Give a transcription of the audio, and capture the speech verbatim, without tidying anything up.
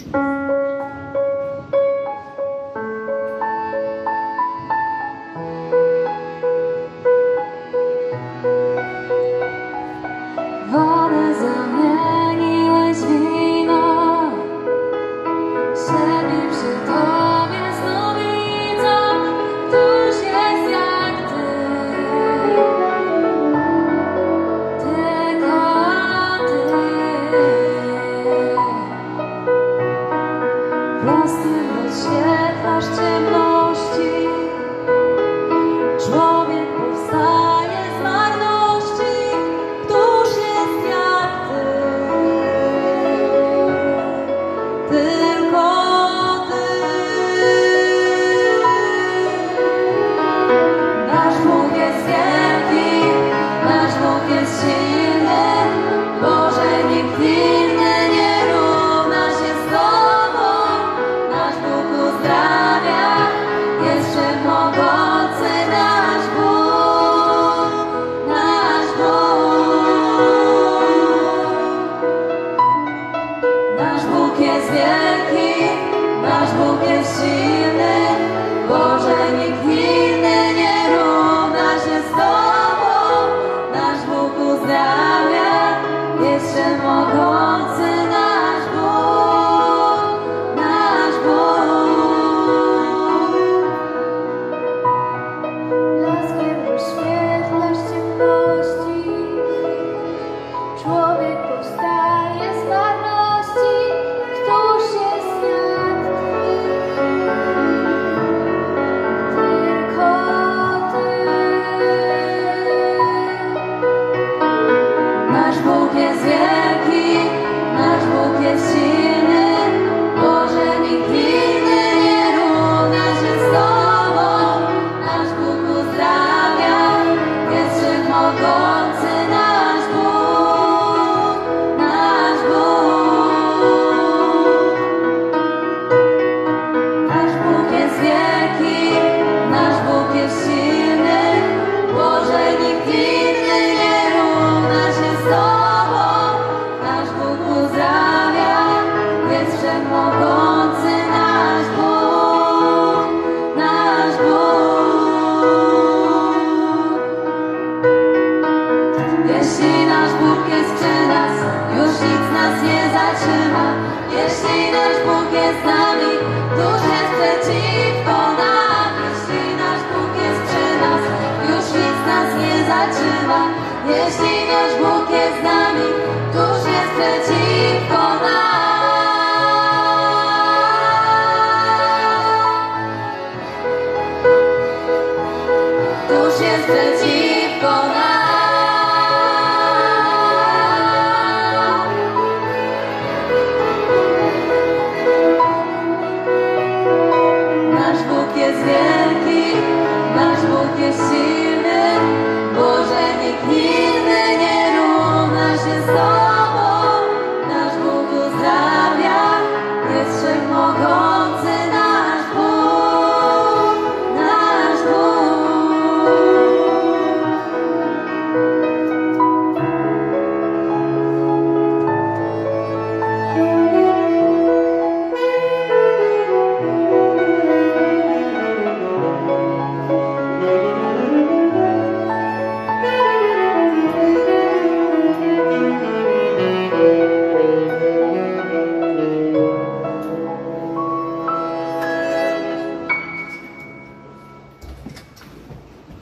Wodę zamieniłeś w wino, siebie przy Tobie znów widzę, któż jest jak Ty, tylko Ty. Prostym rozświetlasz ciemności, człowiek powstaje z marności, któż jest jak Ty, tylko Ty. Nasz Bóg jest wielki, nasz Bóg jest silny, Boże, nikt inny nie równa się z Tobą. Nasz Bóg uzdrawia, jest wszechmogący nasz Bóg, nasz Bóg. Nasz Bóg jest wielki, nasz Bóg jest silny, Boże, nikt inny nie równa się z Tobą. Nasz Bóg uzdrawia, jest wszechmogący nasz Bóg, nasz Bóg. Blaskiem rozświetlasz ciemności, człowiek powstaje z marności, któż jest jak Ty, tylko Ty. Nasz Bóg jest wielki, nasz Bóg jest silny, Boże, nikt inny nie równa się z Tobą. Nasz Bóg uzdrawia, jest wszechmogący nasz Bóg, nasz Bóg. Nasz Bóg jest wielki, nasz Bóg jest silny, Boże, nikt inny nie równa się z Tobą. Nasz Bóg uzdrawia, jest wszechmogący nasz Bóg, nasz Bóg. Jeśli nasz Bóg jest przy nas, już nic nas nie zatrzyma. Jeśli nasz Bóg jest z nami, któż jest przeciwko nam? Jeśli nasz Bóg jest przy nas, już nic nas nie zatrzyma. Jeśli nasz Bóg jest z nami, któż jest przeciwko nam?